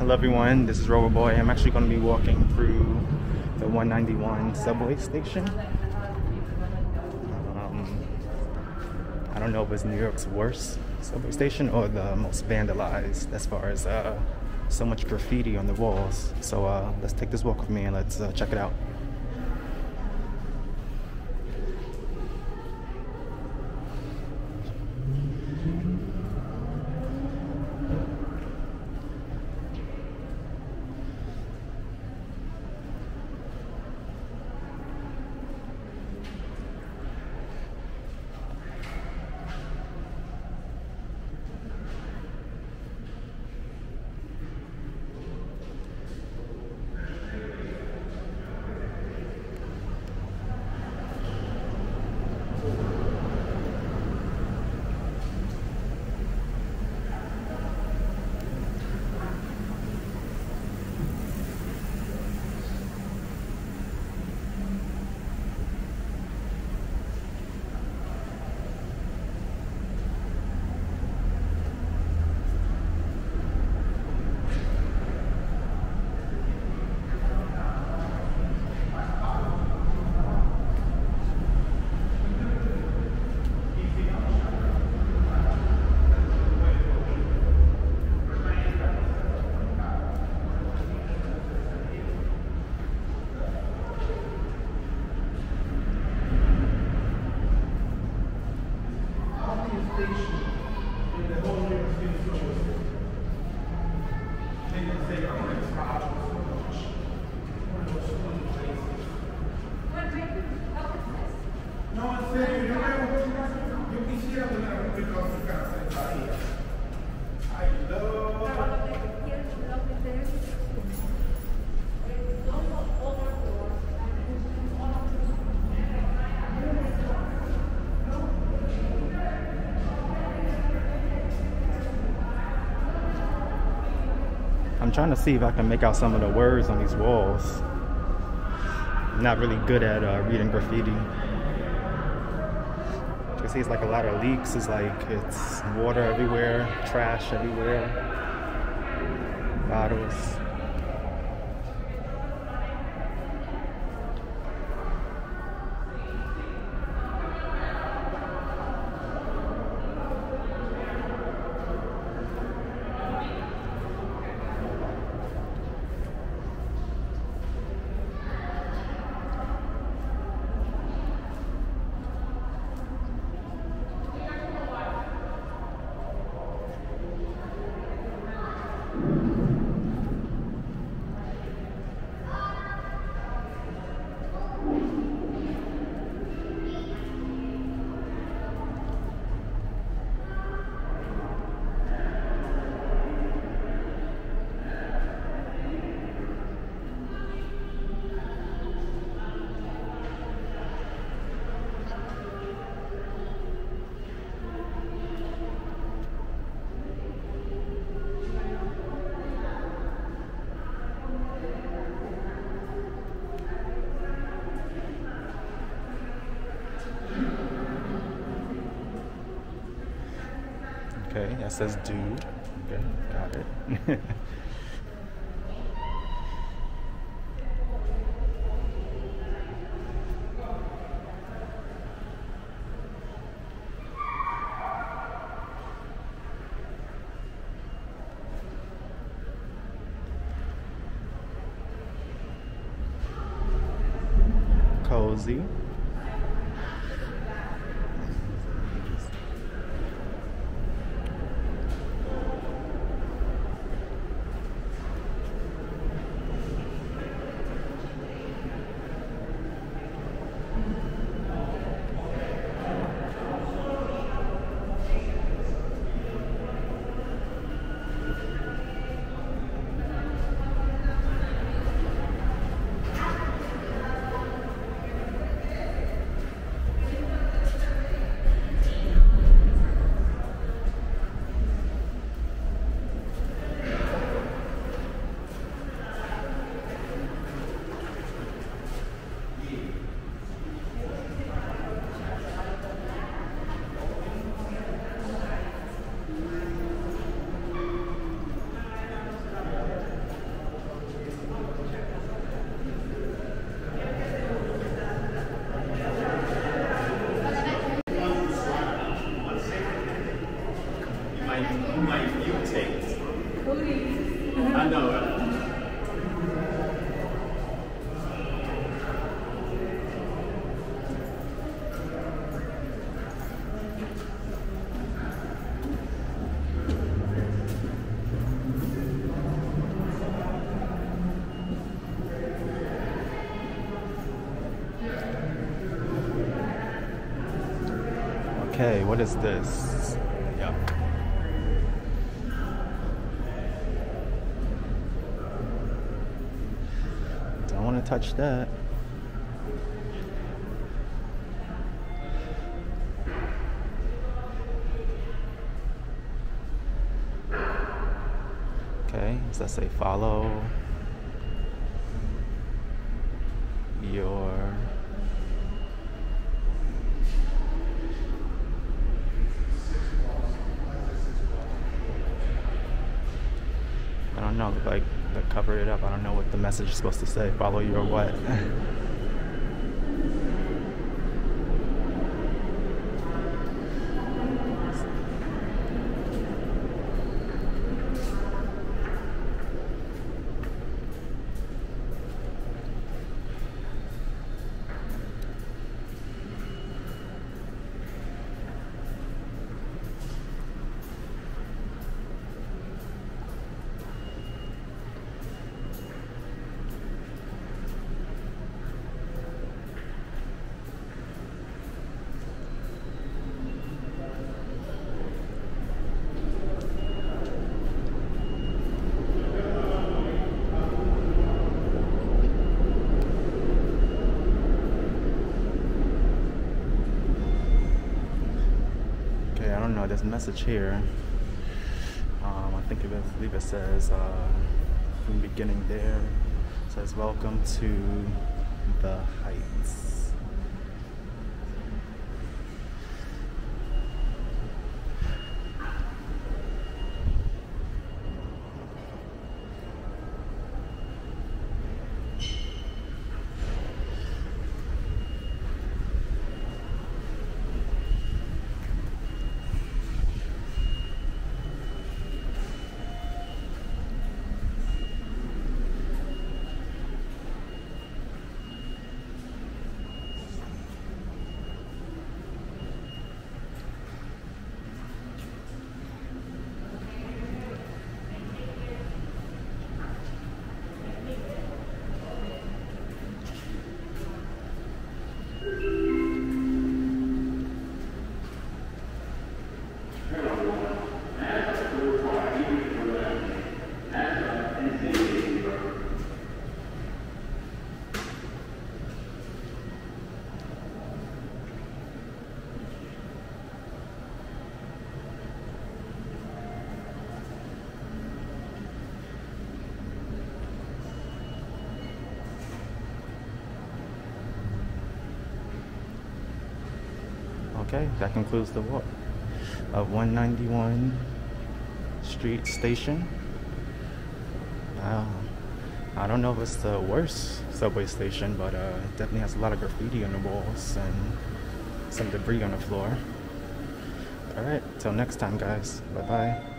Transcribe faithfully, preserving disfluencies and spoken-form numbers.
Hello everyone, this is Rover Boy. I'm actually going to be walking through the one ninety-one subway station. Um, I don't know if it's New York's worst subway station or the most vandalized as far as uh, so much graffiti on the walls. So uh, let's take this walk with me and let's uh, check it out. I'm trying to see if I can make out some of the words on these walls. I'm not really good at uh, reading graffiti. You can see it's like a lot of leaks. It's like it's water everywhere, trash everywhere, bottles. Okay, that says dude. Okay, got it. Cozy. might, you might mutate. I know, right? Okay, what is this? Yep. Don't want to touch that. Okay, does that say follow your I don't know, like, they covered it up. I don't know what the message is supposed to say. Follow your what? I don't know, there's a message here. Um, I think it was, I believe it says, uh, from the beginning there, it says, welcome to the Heights. Okay, that concludes the walk of one ninety-one Street Station. Uh, I don't know if it's the worst subway station, but uh, it definitely has a lot of graffiti on the walls and some debris on the floor. Alright, till next time guys, bye bye.